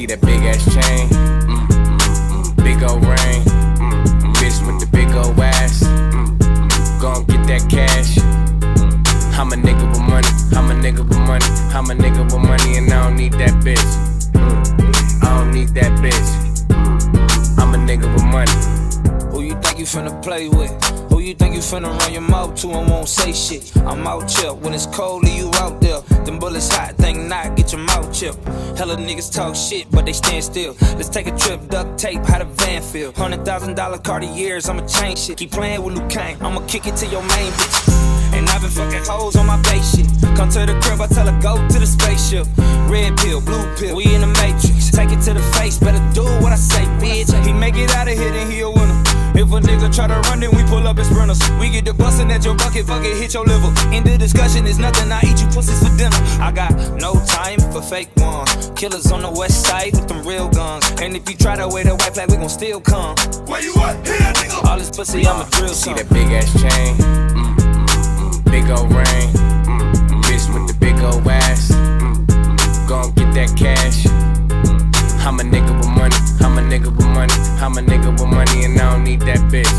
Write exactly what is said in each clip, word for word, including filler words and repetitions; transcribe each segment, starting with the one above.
See that big ass chain, mm, mm, mm, big ol' ring, mm, mm, bitch with the big ol' ass, mm, mm, gon' get that cash. I'm a nigga with money, I'm a nigga with money, I'm a nigga with money, and I don't need that bitch. Mm, I don't need that bitch. Mm, I'm a nigga with money. Who you think you finna play with? Who you think you finna run your mouth to and won't say shit? I'm out chill. When it's cold, leave you out there. Them bullets hot, think not, get your mouth chipped. Hella niggas talk shit, but they stand still. Let's take a trip, duct tape, how the van feel. Hundred thousand dollar Cartiers, I'ma change shit. Keep playing with Luke Kane, I'ma kick it to your main bitch. And I've been fucking hoes on my base shit. Come to the crib, I tell her go to the spaceship. Red pill, blue pill, we in the matrix. Take it to the face, better do what I say, bitch. He make it out of here, then he a winner. If a nigga try to run, then we pull up in sprinters. We get the bustin' at your bucket, fuck it, hit your liver. In the discussion, is nothing, I eat you pussies for dinner. I got no time for fake ones. Killers on the west side with them real guns. And if you try to wear the white flag, we gon' still come. Where you at? Here, nigga. All this pussy, I'ma drill some. See that big ass chain, mm, mm, mm, big ol' ring, mm, mm, bitch with the big ol' ass, mm, mm, gon' get that cash. I'm a nigga with money, I'm a nigga with money, I'm a nigga with money, and I don't need that bitch.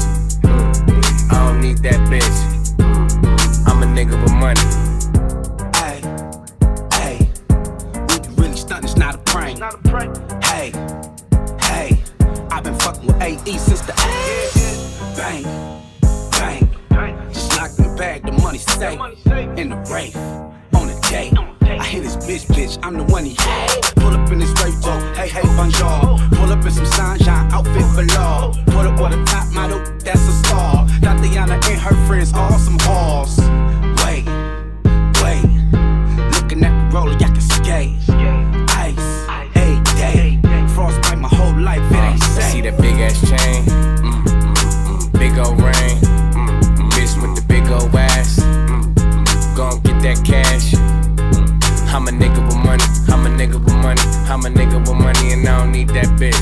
I don't need that bitch. I'm a nigga with money. Hey, hey, when you really stunt, it's not a prank. Hey, hey, I've been fucking with A E since the A. Bang, bang, just locked in the bag, the money safe. In the rave, on the date. I hit his bitch, bitch, I'm the one he hate. Pull up in his straight talk, hey, hey, bonjour. Pull up in some sunshine, outfit below. Put up with a top model, that's a star. Tatiana and her friends, all some halls. Wait, wait, looking at the roller, I can skate. Ice, hey, day, frostbite my whole life, it ain't safe. See that big ass chain, mm, mm, mm, big ol' ring, mm, mm, bitch with the big ol' ass, mm, mm, gon' get that cash. I'm a nigga with money, I'm a nigga with money, I'm a nigga with money, and I don't need that bitch.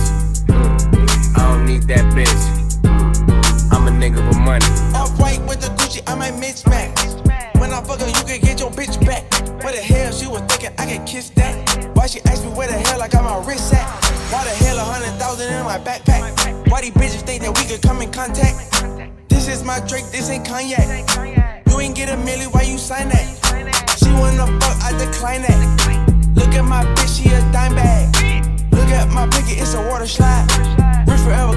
I don't need that bitch. I'm a nigga with money. Off-white with the Gucci, I might mismatch. When I fuck her, you can get your bitch back. Where the hell she was thinking I could kiss that? Why she asked me where the hell I got my wrist at? Why the hell a hundred thousand in my backpack? Why these bitches think that we could come in contact? This is my Drake, this ain't cognac. You ain't get a milli, why you sign that? She wanna fuck, I decline that. Look at my bitch, she a dime bag. Look at my pinky, it's a water slide. Rich forever.